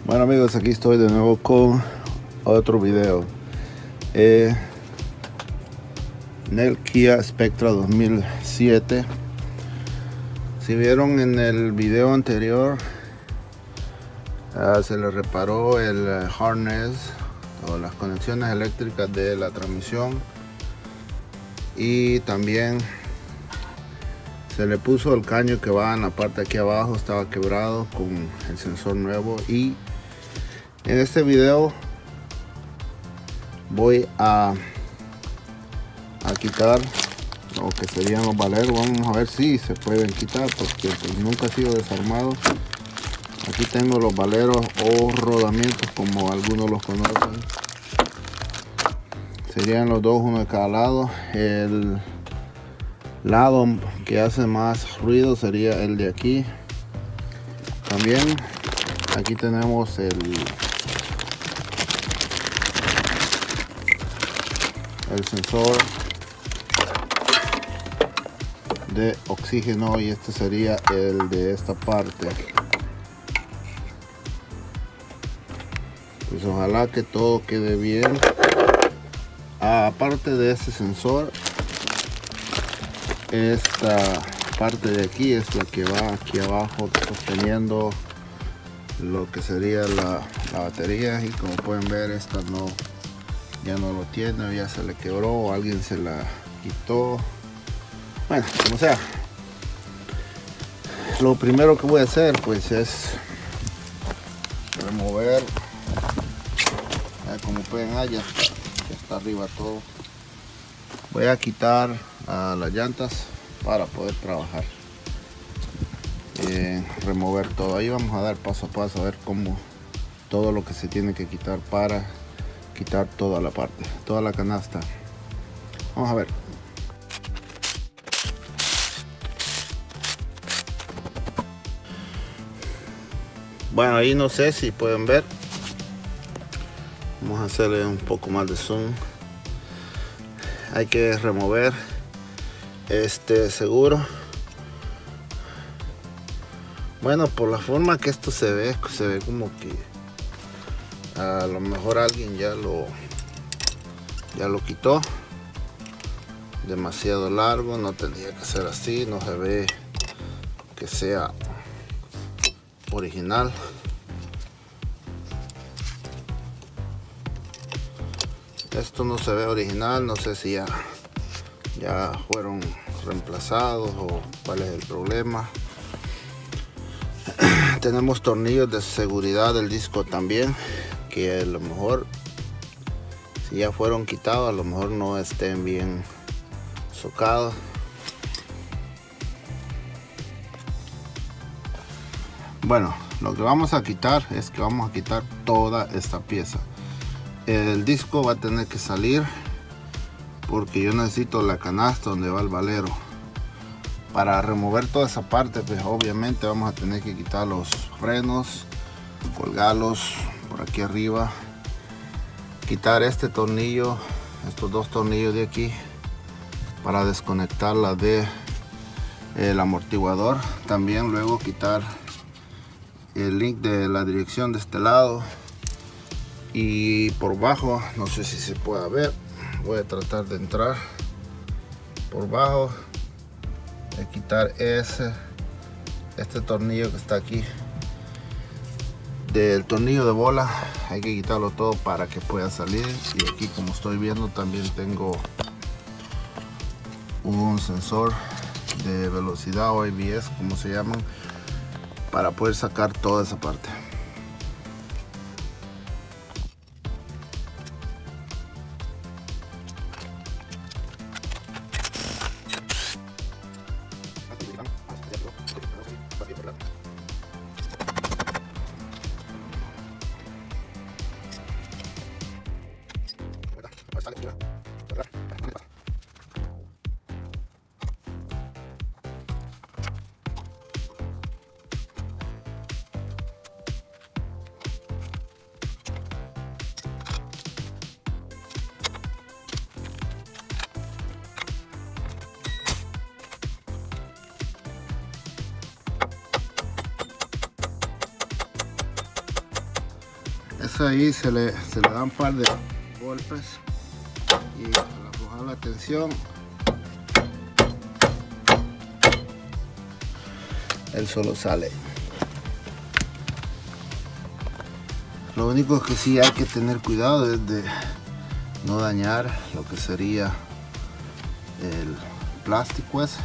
Bueno amigos, aquí estoy de nuevo con otro video. En el Kia Spectra 2007. Si vieron en el video anterior, se le reparó el harness o las conexiones eléctricas de la transmisión, y también se le puso el caño que va en la parte aquí abajo, estaba quebrado con el sensor nuevo. Y en este video voy a quitar lo que serían los valeros. Vamos a ver si se pueden quitar, porque pues nunca ha sido desarmado. Aquí tengo los valeros o rodamientos, como algunos los conocen. Serían los dos, uno de cada lado. El lado que hace más ruido sería el de aquí. También aquí tenemos el sensor de oxígeno, y este sería el de esta parte. Pues ojalá que todo quede bien. Aparte de este sensor, esta parte de aquí es la que va aquí abajo sosteniendo lo que sería la batería, y como pueden ver, esta ya no lo tiene, ya se le quebró o alguien se la quitó. Bueno, como sea, lo primero que voy a hacer pues es remover, como pueden ver, ya está arriba todo. Voy a quitar las llantas para poder trabajar, remover todo. Ahí vamos a dar paso a paso a ver cómo todo lo que se tiene que quitar para quitar toda la parte, toda la canasta. Vamos a ver. Bueno, ahí no sé si pueden ver. Vamos a hacerle un poco más de zoom. Hay que remover este seguro. Bueno, por la forma que esto se ve como que a lo mejor alguien ya lo quitó. Demasiado largo, no tendría que ser así, no se ve que sea original. Esto no se ve original, no sé si ya fueron reemplazados o cuál es el problema. Tenemos tornillos de seguridad del disco también, que a lo mejor si ya fueron quitados, a lo mejor no estén bien socados. Bueno, lo que vamos a quitar es que vamos a quitar toda esta pieza. El disco va a tener que salir, porque yo necesito la canasta donde va el valero. Para remover toda esa parte, pues obviamente vamos a tener que quitar los frenos, colgarlos por aquí arriba, quitar este tornillo, estos dos tornillos de aquí, para desconectarla de el amortiguador. También luego quitar el link de la dirección de este lado, y por bajo, no sé si se puede ver, voy a tratar de entrar por bajo, de quitar este tornillo que está aquí del tornillo de bola. Hay que quitarlo todo para que pueda salir. Y aquí, como estoy viendo, también tengo un sensor de velocidad o ABS, como se llaman, para poder sacar toda esa parte. Entonces ahí se le da un par de golpes y al aflojar la tensión él solo sale. Lo único que sí hay que tener cuidado es de no dañar lo que sería el plástico ese.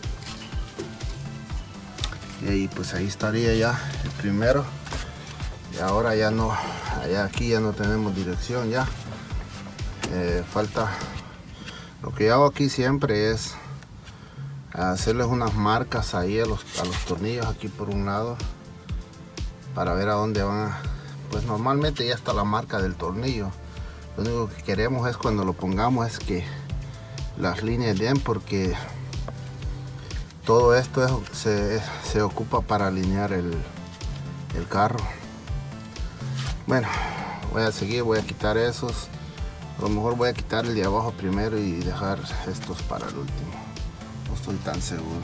Y ahí, pues ahí estaría ya el primero. Y ahora ya no, allá aquí ya no tenemos dirección ya. Falta, lo que yo hago aquí siempre es hacerles unas marcas ahí a los tornillos aquí por un lado para ver a dónde van pues normalmente ya está la marca del tornillo. Lo único que queremos es cuando lo pongamos es que las líneas den, porque todo esto se ocupa para alinear el carro. Bueno, voy a seguir, voy a quitar esos. A lo mejor voy a quitar el de abajo primero y dejar estos para el último. No estoy tan seguro.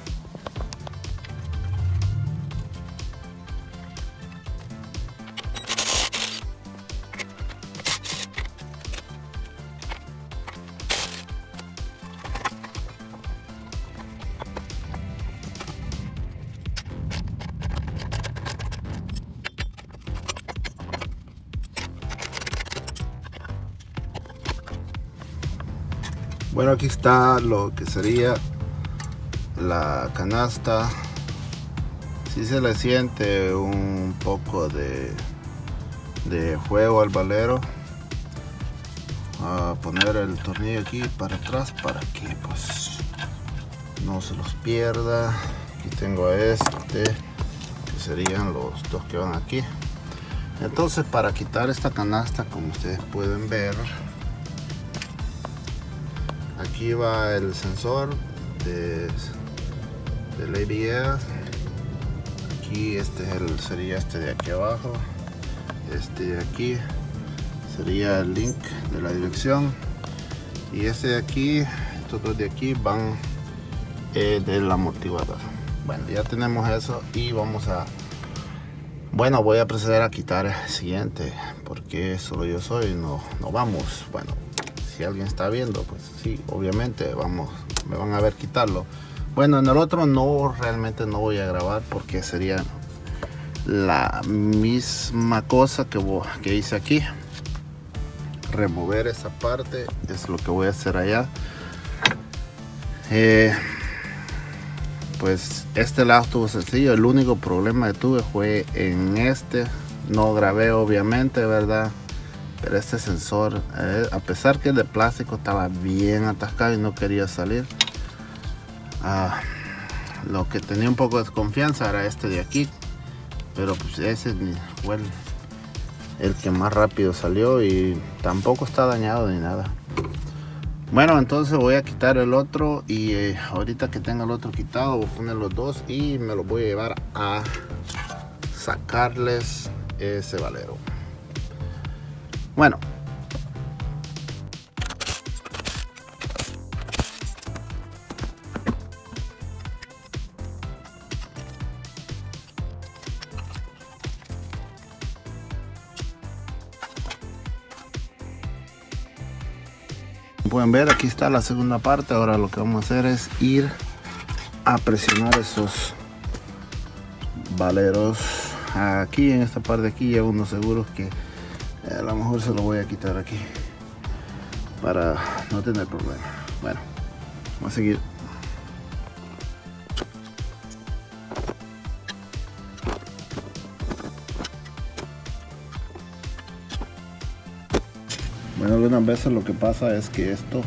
Bueno, aquí está lo que sería la canasta. Si se le siente un poco de fuego al valero. A poner el tornillo aquí para atrás para que pues no se los pierda. Aquí tengo este, que serían los dos que van aquí. Entonces, para quitar esta canasta, como ustedes pueden ver, aquí va el sensor del ABS. Aquí sería este de aquí abajo. Este de aquí sería el link de la dirección. Y este de aquí, estos dos de aquí van del amortiguador. Bueno, ya tenemos eso y vamos a... Bueno, voy a proceder a quitar el siguiente, porque solo yo soy, no vamos. Bueno, si alguien está viendo, pues sí, obviamente me van a ver quitarlo. Bueno, en el otro realmente no voy a grabar porque sería la misma cosa que hice aquí. Remover esa parte es lo que voy a hacer allá. Pues este lado estuvo sencillo. El único problema que tuve fue en este. No grabé obviamente, ¿verdad? Pero este sensor, a pesar que es de plástico, estaba bien atascado y no quería salir. Lo que tenía un poco de desconfianza era este de aquí, pero pues ese fue el que más rápido salió y tampoco está dañado ni nada. Bueno, entonces voy a quitar el otro y ahorita que tenga el otro quitado voy a poner los dos y me los voy a llevar a sacarles ese valero. Bueno, pueden ver, aquí está la segunda parte. Ahora lo que vamos a hacer es ir a presionar esos valeros aquí en esta parte de aquí. Ya unos seguros que a lo mejor se lo voy a quitar aquí para no tener problema. Bueno, vamos a seguir. Bueno, algunas veces lo que pasa es que esto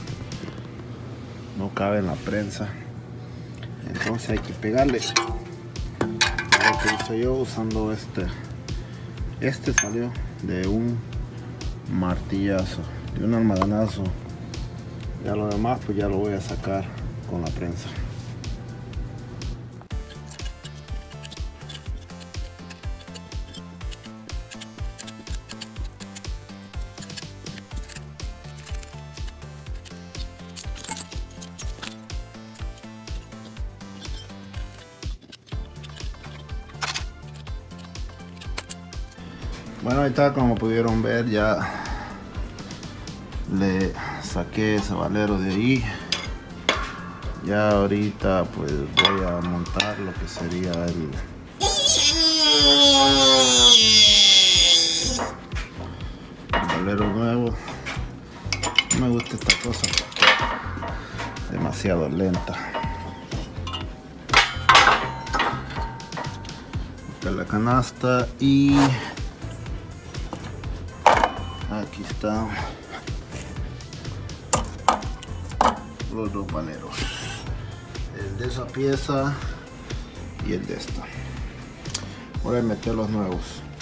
no cabe en la prensa, entonces hay que pegarle. Lo que hice yo usando este salió de un martillazo, de un almadranazo. Ya lo demás pues ya lo voy a sacar con la prensa. Bueno, ahí está, como pudieron ver, ya le saqué ese valero de ahí. Ya ahorita pues voy a montar lo que sería el valero nuevo. No me gusta esta cosa porque es demasiado lenta. Esta es la canasta y aquí están los dos valeros, el de esa pieza y el de esta. Voy a meter los nuevos.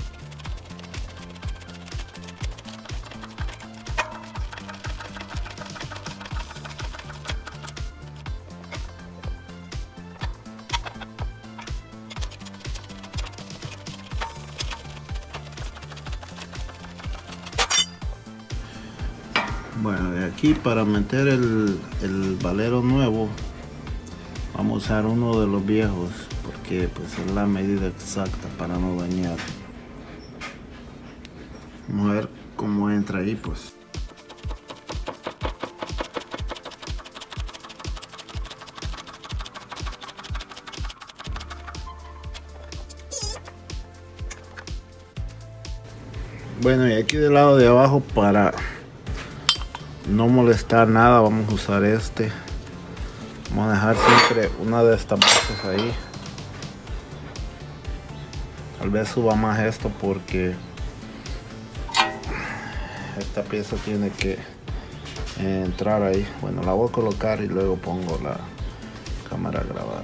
Bueno, de aquí para meter el valero nuevo vamos a usar uno de los viejos porque pues es la medida exacta para no dañar. Vamos a ver cómo entra ahí pues. Bueno, y aquí del lado de abajo, para no molestar nada, vamos a usar este. Vamos a dejar siempre una de estas bases ahí. Tal vez suba más esto porque esta pieza tiene que entrar ahí. Bueno, la voy a colocar y luego pongo la cámara a grabar.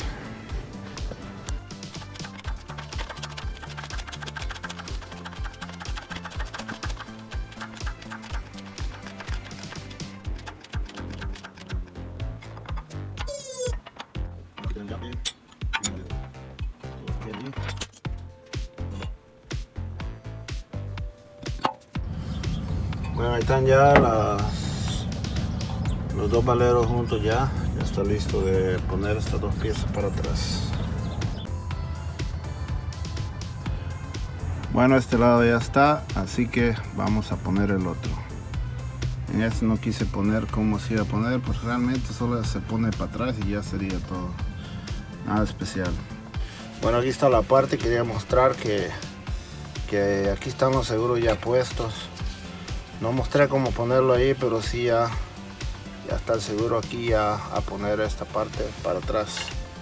Bueno, ahí están ya los dos valeros juntos ya está listo de poner estas dos piezas para atrás. Bueno, este lado ya está, así que vamos a poner el otro. En este no quise poner cómo se iba a poner, pues realmente solo se pone para atrás y ya sería todo, nada especial. Bueno, aquí está la parte. Quería mostrar que aquí están los seguros ya puestos. No mostré cómo ponerlo ahí, pero sí ya está el seguro aquí a poner esta parte para atrás.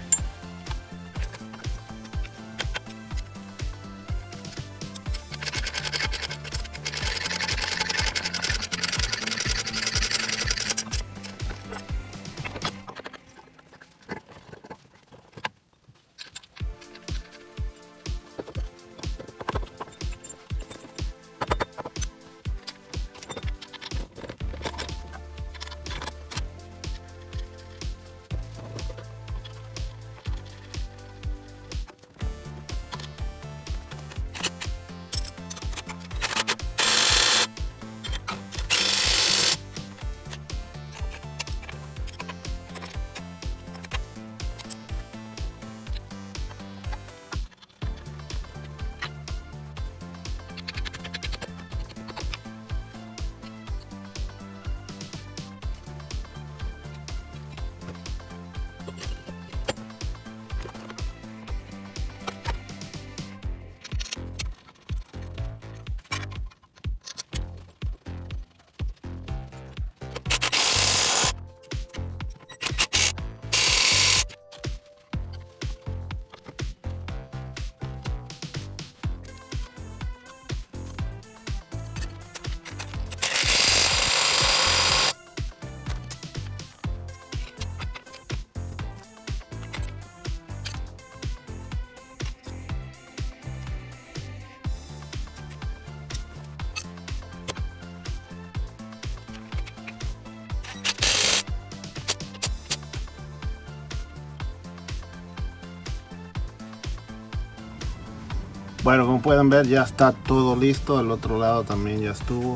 Bueno, como pueden ver ya está todo listo. El otro lado también ya estuvo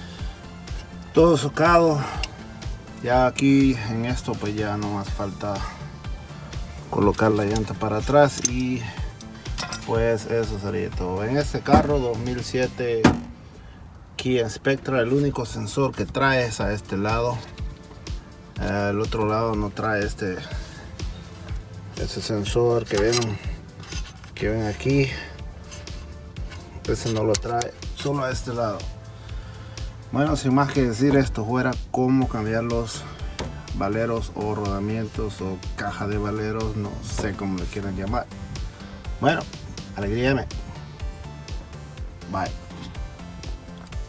todo socado. Ya aquí en esto pues ya no más falta colocar la llanta para atrás y pues eso sería todo. En este carro 2007 Kia Spectra, el único sensor que trae es a este lado. El otro lado no trae ese sensor que ven aquí. Ese no lo trae, solo a este lado. Bueno, sin más que decir, esto fuera cómo cambiar los valeros o rodamientos o caja de valeros, no sé cómo le quieran llamar. Bueno, alegría. Bye.